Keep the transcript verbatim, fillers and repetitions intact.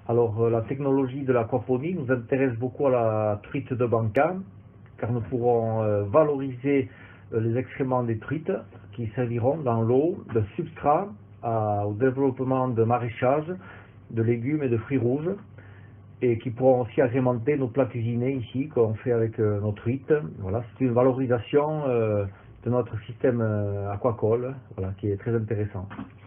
Alors, euh, la technologie de l'aquaponie nous intéresse beaucoup à la truite de banca, car nous pourrons euh, valoriser euh, les excréments des truites qui serviront dans l'eau de substrat à- au développement de maraîchage, de légumes et de fruits rouges, et qui pourront aussi agrémenter nos plats cuisinés ici, qu'on fait avec euh, nos truites. Voilà, c'est une valorisation euh, de notre système euh, aquacole, voilà, qui est très intéressant.